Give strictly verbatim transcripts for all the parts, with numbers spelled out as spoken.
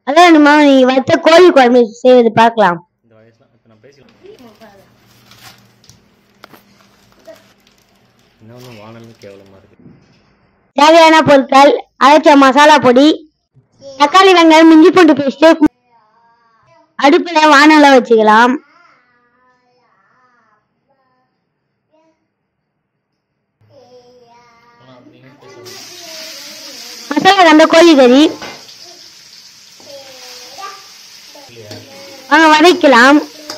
அதான் நம்ம நீ வத்த கோழி குழம்பு செய்வது பார்க்கலாம். இந்த வயசுல இப்ப நான் பேசலாம். இன்னொன்னு வானல்ல கேவலமா இருக்கு. தேவையான பொருட்கள் அரைச்ச மசாலா பொடி, தக்காளி வெங்காயம் இஞ்சி பூண்டு பேஸ்ட். அடுப்புல வானல வச்சுக்கலாம். மசாலா கண்ட கோழி கறி வாங்க வதக்கலாம்.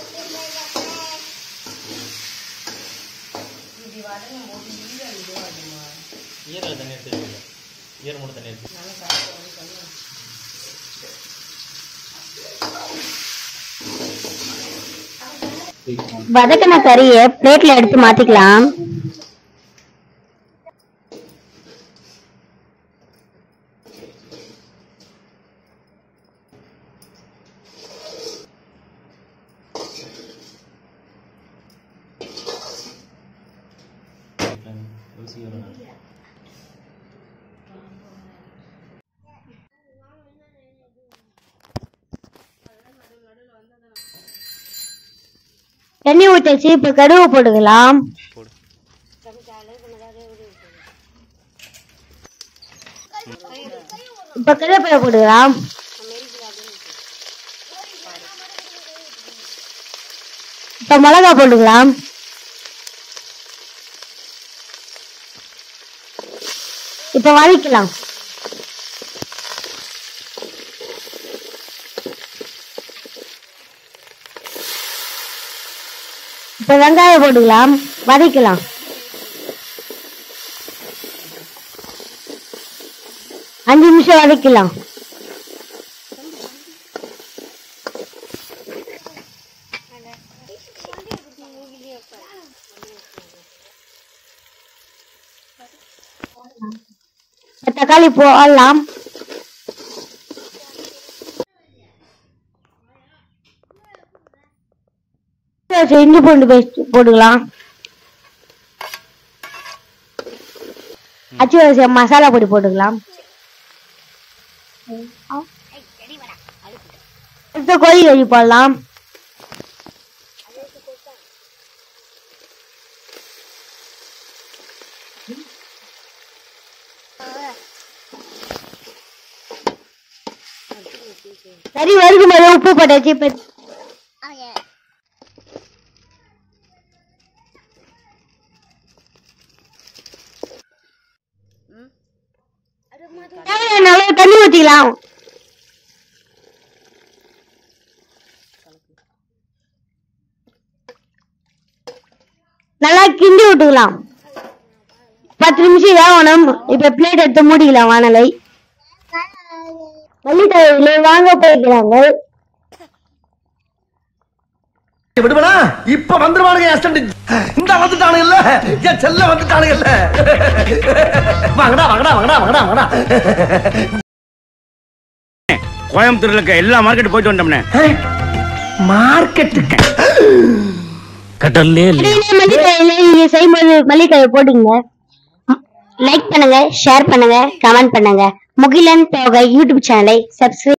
ஈரல தண்ணி எடுத்துக்கங்க. ஈர மூட தண்ணி எடுத்து. வதக்கின கறியை பிளேட்ல எடுத்து மாத்திக்கலாம். தண்ணி ஊற்றிச்சு. இப்ப கடுகு போட்டுக்கலாம். இப்ப கருவேப்பிலை போட்டுக்கலாம். இப்ப மிளகா போட்டுக்கலாம். இப்ப வதக்கலாம். இப்ப வெங்காயம் போட்டுக்கலாம். வதக்கலாம். அஞ்சு நிமிஷம் வதக்கலாம். தக்காளி போடலாம். இஞ்சி பூண்டு பேஸ்ட் போட்டுக்கலாம். அச்சு வச்ச மசாலா பொடி போட்டுக்கலாம். கோழி கறி போடலாம். கறி வறுக்கும் போது உப்பு போட்டாச்சு. இப்ப நல்லா தண்ணி ஊத்திக்கலாம். நல்லா கிண்டி விட்டுக்கலாம். பத்து நிமிஷம் வேகணும். இப்ப பிளேட் எடுத்து மூடிக்கலாம். வானலை மல்லித்தலையில வாங்க போய்க்கிறாங்க. விடுவனா இப்ப வந்துருவானுங்க. இந்த வந்துட்டானுங்கல்ல, என் செல்ல வந்துட்டானுங்கல்ல. வாங்கடா வாங்கடா வாங்கடா வாங்கடா வாங்கடா. கோயம்புத்தூர்ல இருக்க எல்லா மார்க்கெட் போயிட்டு வந்தோம்னே. மார்க்கெட்டுக்கு கடல்லே மல்லித்தலையில நீங்க செய்யும்போது மல்லித்தலை போட்டுங்க. லைக் பண்ணுங்க, ஷேர் பண்ணுங்க, கமெண்ட் பண்ணுங்க. முகிலன் தொகை யூடியூப் சேனலை சப்ஸ்கிரைப்